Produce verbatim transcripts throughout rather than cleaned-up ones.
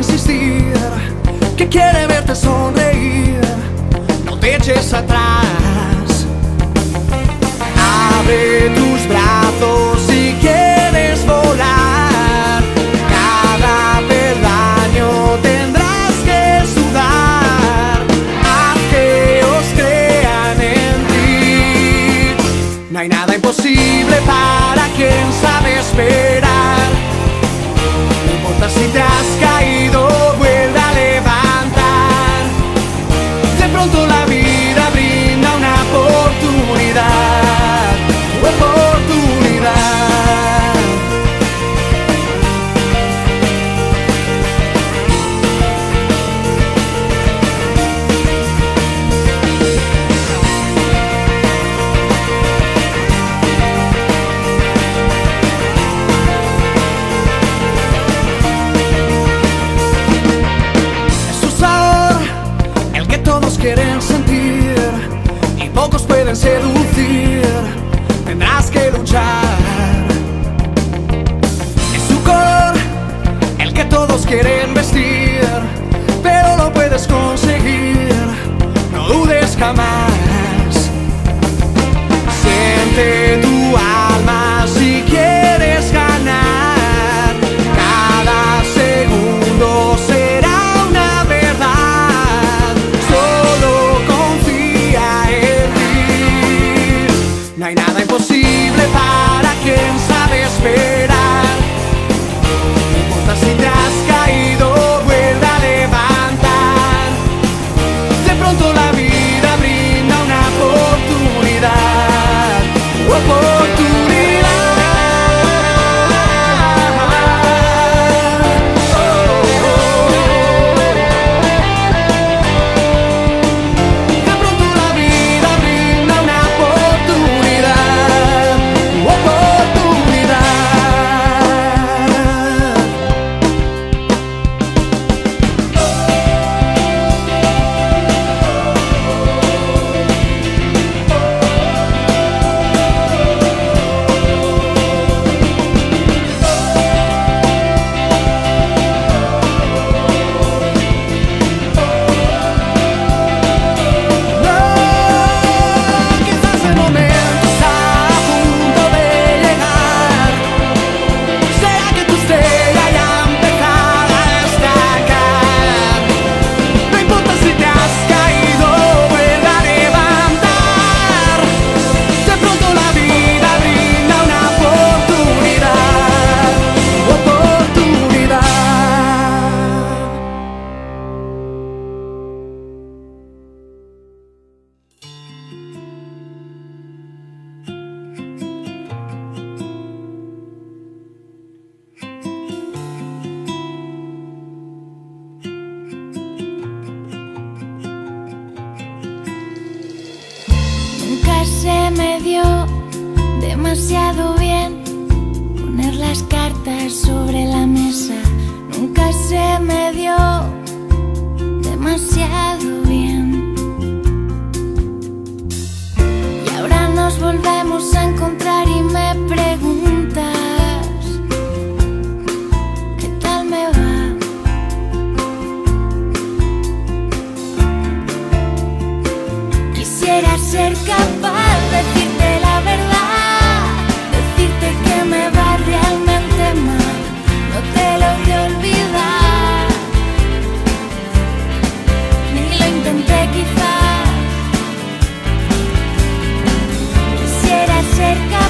insistir, que quiere verte sonreír. No te eches atrás. Abre tus brazos si quieres volar. Cada peldaño tendrás que sudar. Haz que os crean en ti. No hay nada imposible para quien sabe esperar. No importa si te has caído, vuelve a levantar. De pronto la vida brinda una oportunidad, oportunidad. Quieren sentir y pocos pueden seducir. Tendrás que luchar. Es su color el que todos quieren vestir, pero lo puedes conseguir. No dudes jamás. Siente tu alma si quieres ganar. Cada segundo será una verdad. No hay nada imposible para quien sabe esperar. No importa si te has caído, vuelve a levantar. De pronto la vida brinda una oportunidad, oportunidad. Oh, oh, oh. De pronto la vida brinda una oportunidad, oportunidad. Quizás el momento está a punto de llegar. Será que tu estrella ya ha empezado a destacar. No importa si te has caído, vuelve a levantar. De pronto la vida brinda una oportunidad, oportunidad. Nunca se me dio demasiado bien poner las cartas sobre la mesa. Nunca se me dio demasiado bien. Y ahora nos volvemos a encontrar y me preguntas ¿qué tal me va? Quisiera ser capaz de decirte la verdad, decirte que me va realmente mal. No te logré olvidar, ni lo intenté quizás. Quisiera ser capaz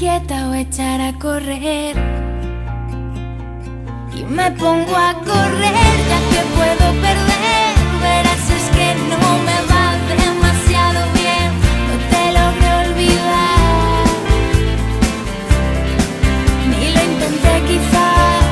quieta o echar a correr. Y me pongo a correr ya que puedo perder. Verás, es que no me va demasiado bien, no te logré olvidar. Ni lo intenté quizá.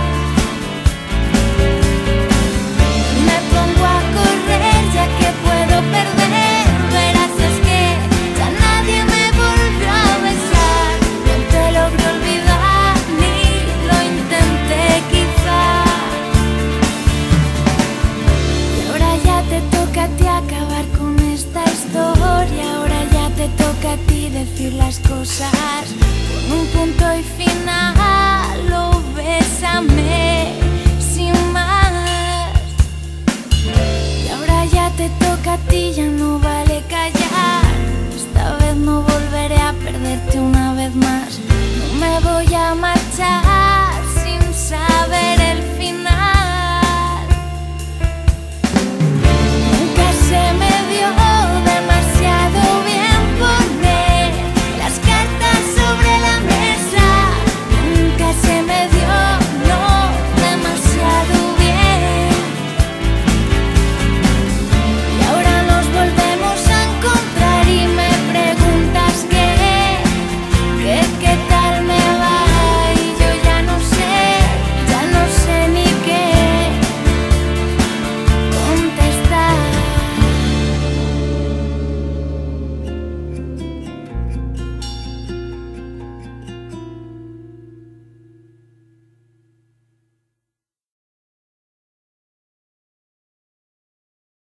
Me pongo a correr ya que puedo perder. Verás, es que ya nadie me volvió a besar. No te logré olvidar, ni lo intenté quizá. Y ahora ya te toca a ti acabar con esta historia. Ahora ya te toca a ti decir las cosas con un punto y final.